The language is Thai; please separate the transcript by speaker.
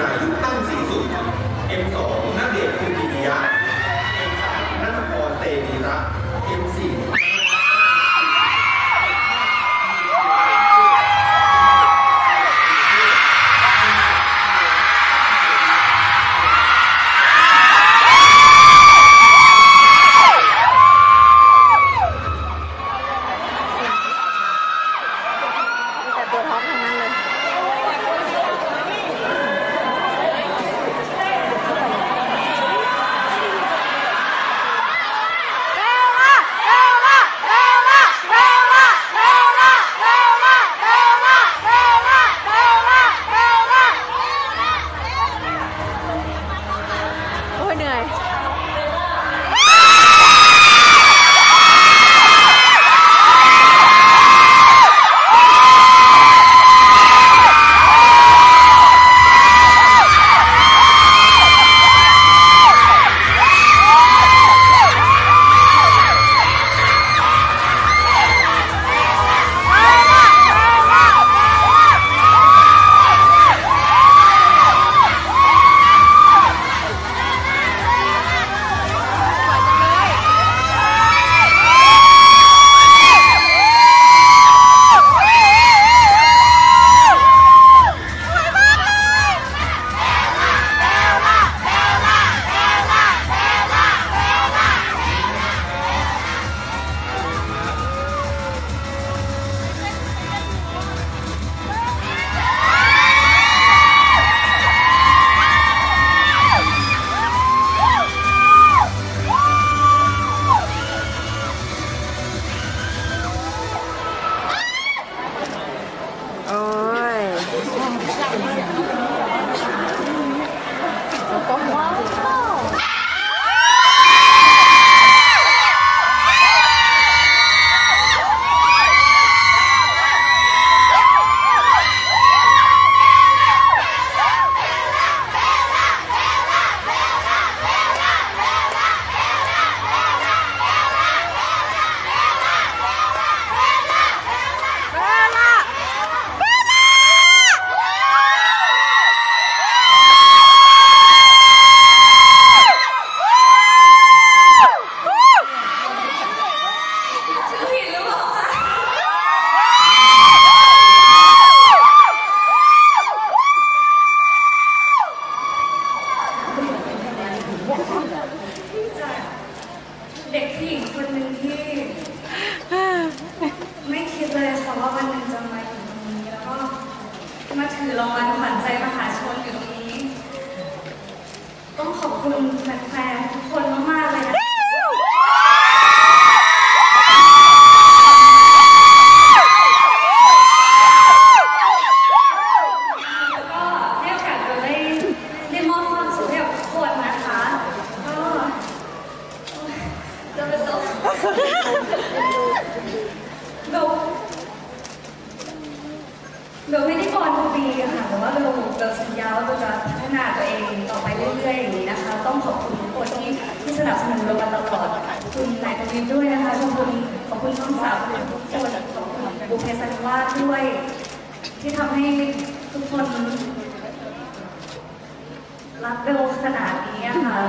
Speaker 1: นายุคตั้งศรีสุข M2 ณเดชน์ คุกิมิยะ M3 ณัฐพร เตมีรัก M4
Speaker 2: เด็กผู้หญิงคนหนึ่งที่ไม่คิดเลยค่ะว่าวันหนึ่งจะมาอยู่ตรงนี้แล้วก็มาถือรางวัลขวัญใจมหาชนอยู่ตรงนี้ต้องขอบคุณแฟนๆทุกคนมากๆเลยนะเบลไม่ได้บอลทุกปีค่ะแต่ว่าเบลสัญญาว่าเบลจะพัฒนาตัวเองต่อไปเรื่อยๆอย่างนี้นะคะต้องขอบคุณทุกคนที่สนับสนุนเบลมาตลอดคุณนายประวิตรด้วยนะคะขอบคุณช่องสามทุกคนขอบคุณบุพเพสันนิวาสด้วยที่ทำให้ทุกคนรักเบลขนาดนี้ค่ะ